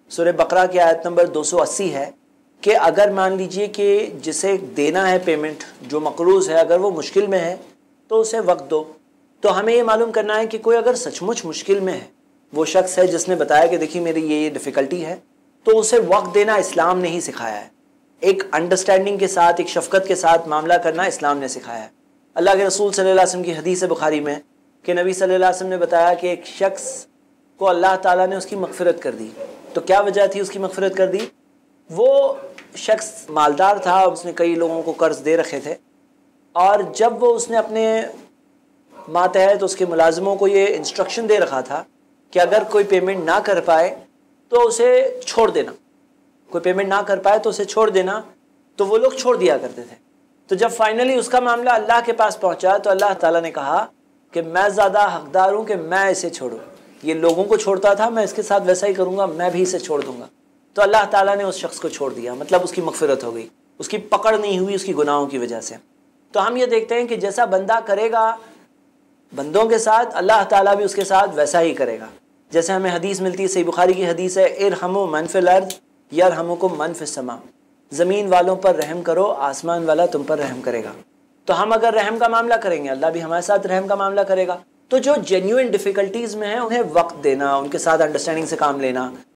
सूरह बकरा की आयत नंबर 280 है कि अगर मान लीजिए कि जिसे देना है पेमेंट, जो मकरूज़ है, अगर वो मुश्किल में है तो उसे वक्त दो। तो हमें ये मालूम करना है कि कोई अगर सचमुच मुश्किल में है, वो शख्स है जिसने बताया कि देखिए मेरी ये डिफ़िकल्टी है, तो उसे वक्त देना इस्लाम ने ही सिखाया है। एक अंडरस्टैंडिंग के साथ, एक शफ़क़त के साथ मामला करना इस्लाम ने सिखाया है। अल्लाह के रसूल सल्लल्लाहु अलैहि वसल्लम की हदीस बुखारी में कि नबी सल्लल्लाहु अलैहि वसल्लम ने बताया कि एक शख्स को अल्लाह ताला ने उसकी मग़फ़िरत कर दी। तो क्या वजह थी उसकी मग़फ़िरत कर दी? वो शख्स मालदार था, उसने कई लोगों को कर्ज़ दे रखे थे, और जब वो उसने अपने मातहत उसके मुलाजिमों को ये इंस्ट्रक्शन दे रखा था कि अगर कोई पेमेंट ना कर पाए तो उसे छोड़ देना, कोई पेमेंट ना कर पाए तो उसे छोड़ देना, तो वो लोग छोड़ दिया करते थे। तो जब फाइनली उसका मामला अल्लाह के पास पहुंचा तो अल्लाह ताला ने कहा कि मैं ज़्यादा हकदार हूँ कि मैं इसे छोड़ूँ। ये लोगों को छोड़ता था, मैं इसके साथ वैसा ही करूँगा, मैं भी इसे छोड़ दूँगा। तो अल्लाह ताला ने उस शख्स को छोड़ दिया, मतलब उसकी मग़फ़िरत हो गई, उसकी पकड़ नहीं हुई उसकी गुनाहों की वजह से। तो हम ये देखते हैं कि जैसा बंदा करेगा बंदों के साथ, अल्लाह ताला भी उसके साथ वैसा ही करेगा। जैसे हमें हदीस मिलती है, सही बुखारी की हदीस है, इरहमु मन फिल अर्द यरहमुकुम मन फिस समा। ज़मीन वालों पर रहम करो, आसमान वाला तुम पर रहम करेगा। तो हम अगर रहम का मामला करेंगे, अल्लाह भी हमारे साथ रहम का मामला करेगा। तो जो जेन्युइन डिफ़िकल्टीज़ में हैं उन्हें वक्त देना, उनके साथ अंडरस्टैंडिंग से काम लेना,